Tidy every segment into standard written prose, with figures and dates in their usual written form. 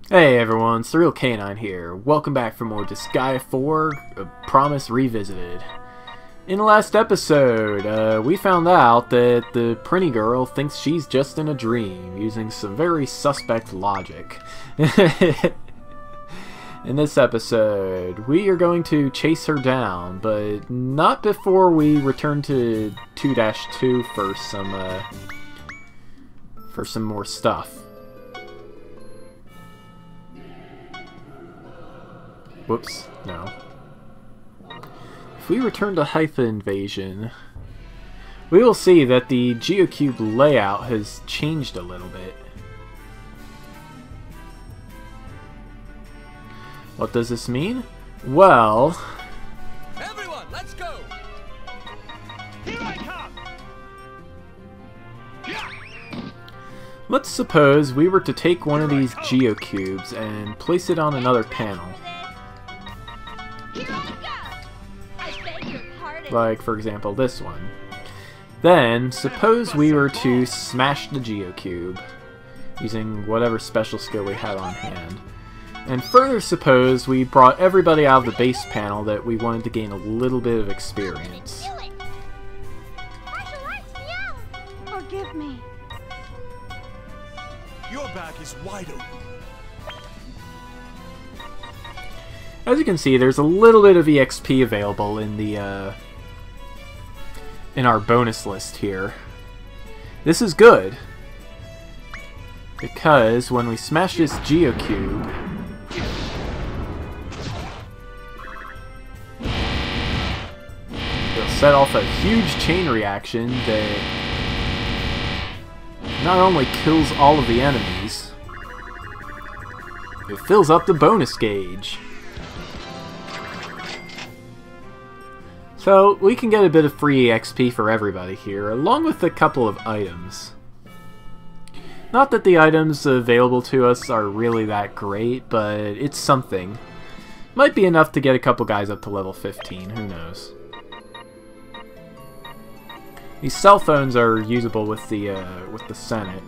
Hey everyone, surrealcanine here. Welcome back for more Disgaea 4, Promise Revisited. In the last episode, we found out that the pretty girl thinks she's just in a dream, using some very suspect logic. In this episode, we are going to chase her down, but not before we return to 2-2 for some more stuff. Whoops, no. If we return to Hypha Invasion, we will see that the geocube layout has changed a little bit. What does this mean? Well... Everyone, let's go! Here I come! Yeah. Let's suppose we were to take one of these geocubes and place it on another panel. Like, for example, this one. Then, suppose we were to smash the geocube, using whatever special skill we had on hand. And further suppose we brought everybody out of the base panel that we wanted to gain a little bit of experience. Forgive me. Your back is wide open. As you can see, there's a little bit of EXP available in the in our bonus list here. This is good, because when we smash this geocube, it'll set off a huge chain reaction that not only kills all of the enemies, it fills up the bonus gauge. So, we can get a bit of free XP for everybody here, along with a couple of items. Not that the items available to us are really that great, but it's something. Might be enough to get a couple guys up to level 15, who knows. These cell phones are usable with the Senate.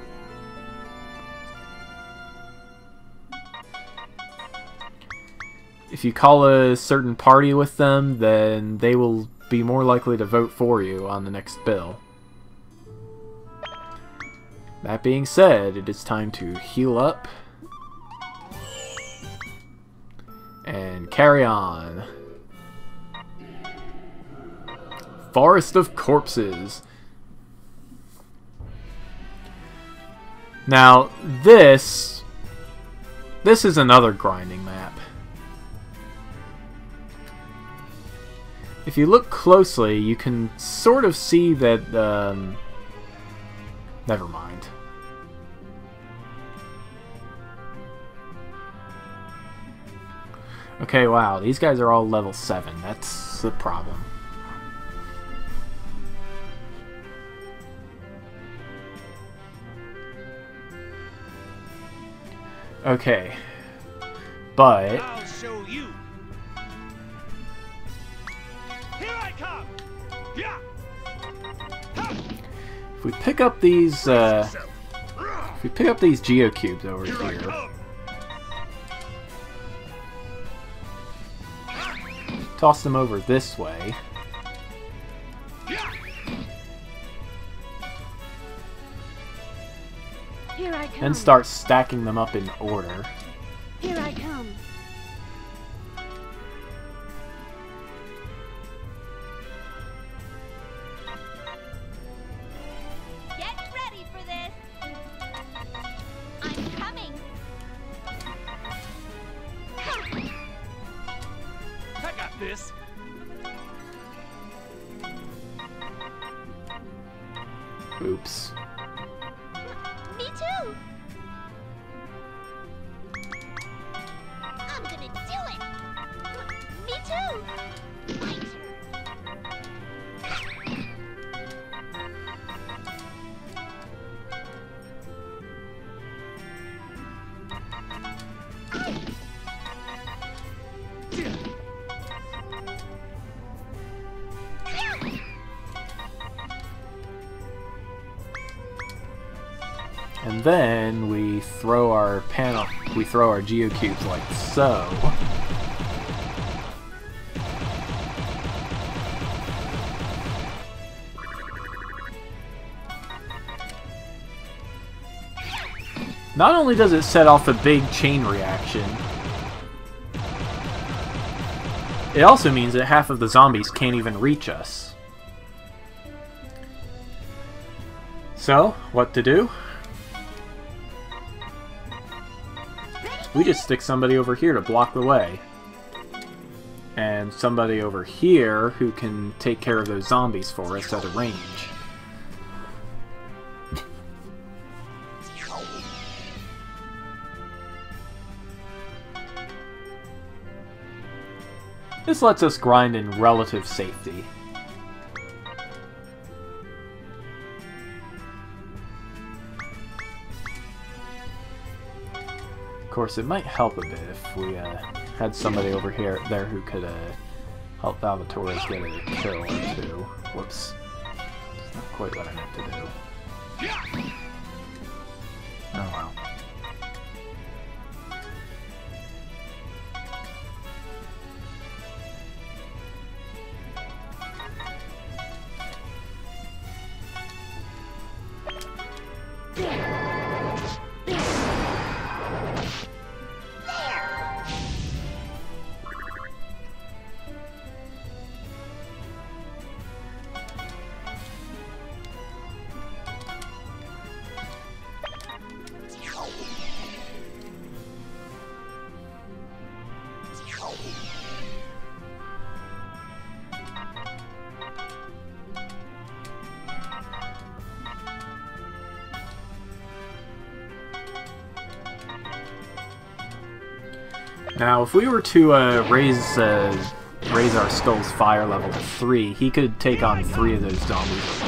If you call a certain party with them, then they will be more likely to vote for you on the next bill. That being said, it is time to heal up and carry on. Forest of Corpses. Now, this is another grinding map. If you look closely, you can sort of see that, never mind. Okay, wow, these guys are all level 7. That's the problem. Okay. But... I'll show you. Here I come. Yeah. If we pick up these, geocubes over here, toss them over this way, Here I come. and start stacking them up in order. Here I come. This. Oops. Me too. I'm gonna do it. Me too. My turn. And then we throw our geocubes like so. Not only does it set off a big chain reaction, it also means that half of the zombies can't even reach us. So, what to do? We just stick somebody over here to block the way. And somebody over here who can take care of those zombies for us at a range. This lets us grind in relative safety. Of course, it might help a bit if we had somebody over there who could help Valvatorez get a kill or two. Whoops. It's not quite what I meant to do. Oh well. Now, if we were to raise our skull's fire level to 3, he could take on 3 of those zombies at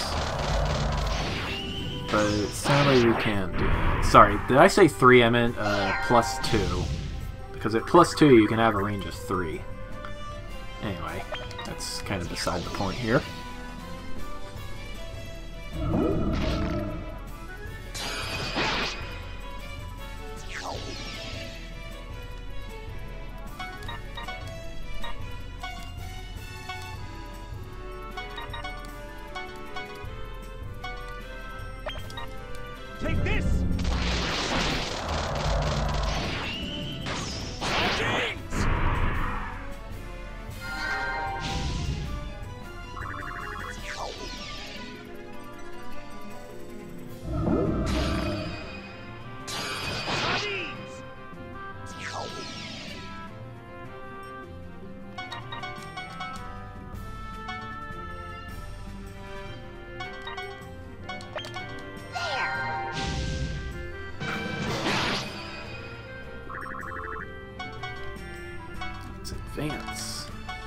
once. But sadly, we can't do that. Sorry, did I say 3? I meant +2. Because at +2, you can have a range of 3. Anyway, that's kind of beside the point here. Take this! Sardines! Advance.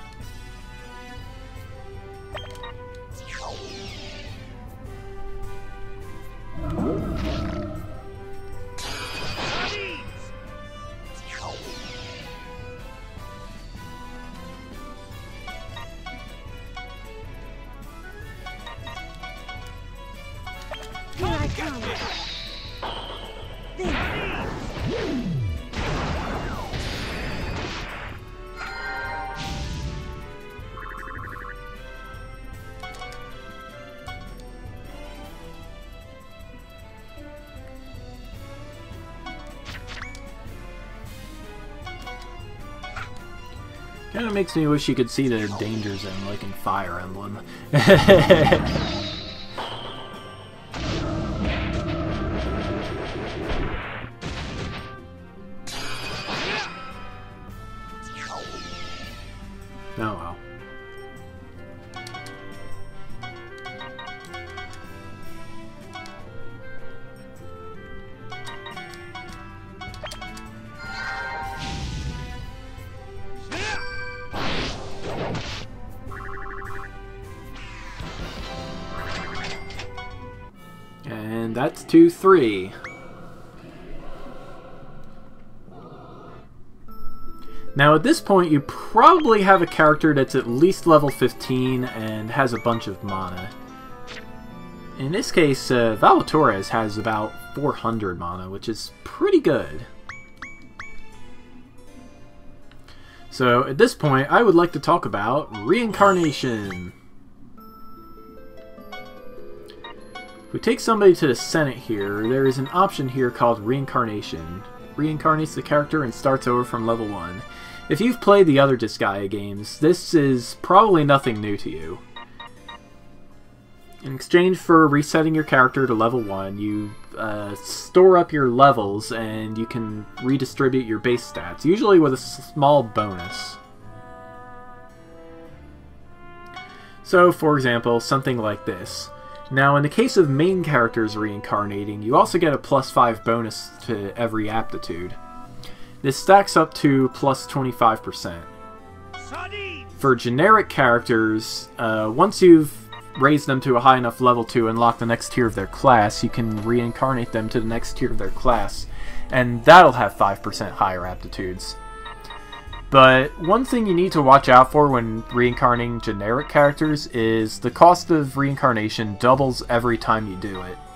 Here I come. Kinda makes me wish you could see the danger zone like in Fire Emblem. Oh well. And that's 2-3. Now at this point you probably have a character that's at least level 15 and has a bunch of mana. In this case, Valvatorez has about 400 mana, which is pretty good. So, at this point, I would like to talk about Reincarnation. If we take somebody to the Senate here, there is an option here called Reincarnation. Reincarnates the character and starts over from level 1. If you've played the other Disgaea games, this is probably nothing new to you. In exchange for resetting your character to level 1, you store up your levels and you can redistribute your base stats, usually with a small bonus. So, for example, something like this. Now, in the case of main characters reincarnating, you also get a +5 bonus to every aptitude. This stacks up to plus 25%. For generic characters, once you've raised them to a high enough level to unlock the next tier of their class, you can reincarnate them to the next tier of their class, and that'll have 5% higher aptitudes. But one thing you need to watch out for when reincarnating generic characters is the cost of reincarnation doubles every time you do it.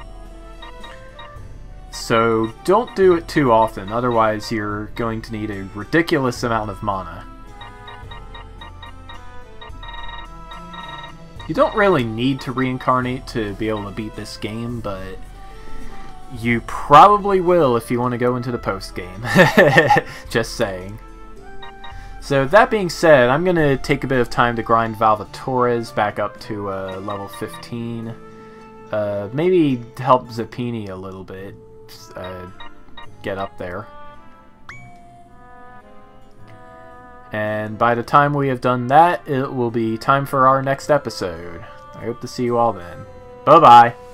So don't do it too often, otherwise you're going to need a ridiculous amount of mana. You don't really need to reincarnate to be able to beat this game, but you probably will if you want to go into the post-game. Just saying. So that being said, I'm going to take a bit of time to grind Valvatorez back up to level 15. Maybe help Zappini a little bit get up there. And by the time we have done that, it will be time for our next episode. I hope to see you all then. Bye-bye!